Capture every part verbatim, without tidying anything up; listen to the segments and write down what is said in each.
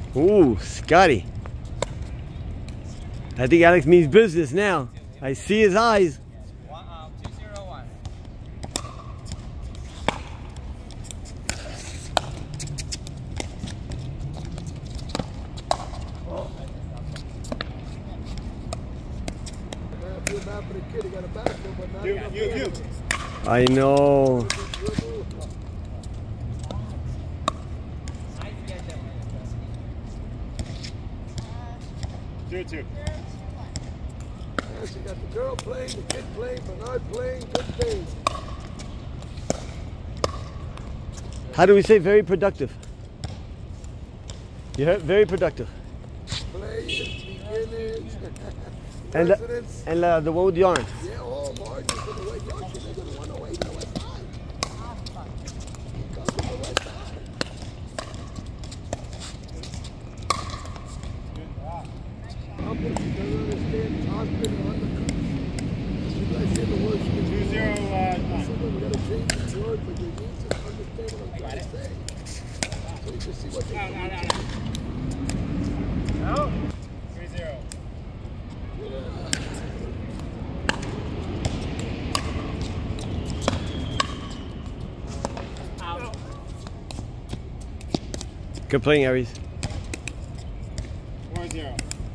Ooh, Scotty. I think Alex means business now. I see his eyes. two zero one. I know. Two, two. Yes, you got the girl playing, the kid playing, Bernard playing, good things. How do we say very productive? You heard? Very productive. Players, beginners, And, uh, presidents. and uh, the one with the orange. Yeah, all Martin's gonna wait. Yo, shit, they're gonna run away to the west side. Come to the west side. How can you don't understand Thompson and undercut? You guys say the words you can Two do. zero uh, So we gotta change the word, but you need to understand what I'm trying to say. So you can see what they're doing. No. Three zero. Good playing, Aries. Four zero.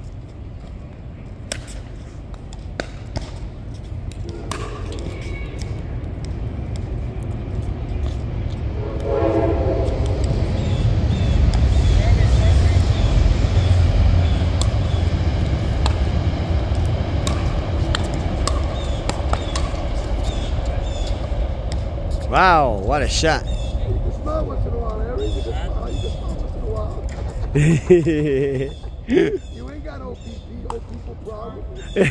Wow, what a shot. You can smile once in a while, Harry. You can smile. You can smile once in a while. You ain't got O P P, old people problem.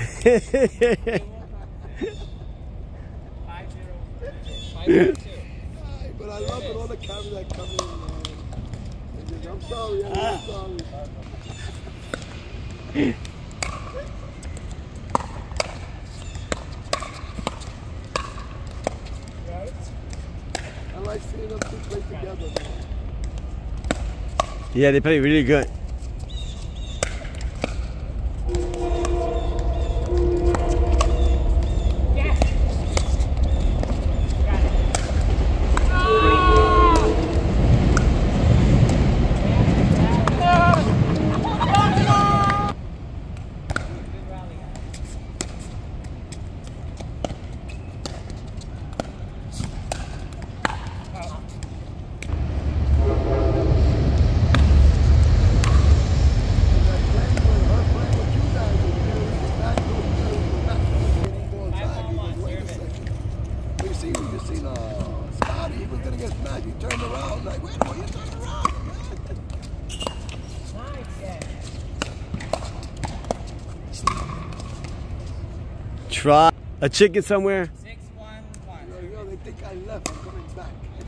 Five zero. Five zero two. Right, but I love it, all the cameras that come in, man. And just, I'm sorry, Harry. I'm sorry. I like seeing them two play together, man. Yeah, they play really good. Try a chicken somewhere. Six one one. Yo, yo, they think I left. I'm coming back.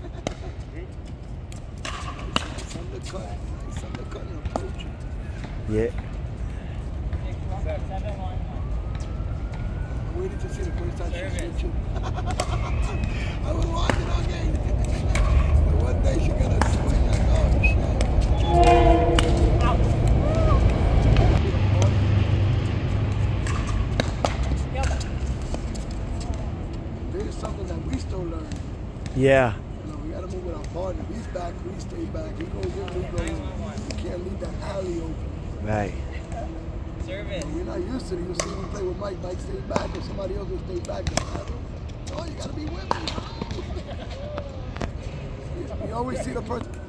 Nice undercut. Nice undercut and approach. Yeah. Six one seven one. I waited to see the first time she switched you. I was watching all game. And one day she got a swing. Like, oh shit. There's something that we still learn. Yeah. You know, we gotta move with our partner. He's back, we stay back. He goes in, we go in. We can't leave that alley open. Right. Service. You're not used to it. You see me play with Mike. Mike stays back, or somebody else will stay back. Oh, you gotta be with me. You always see the person.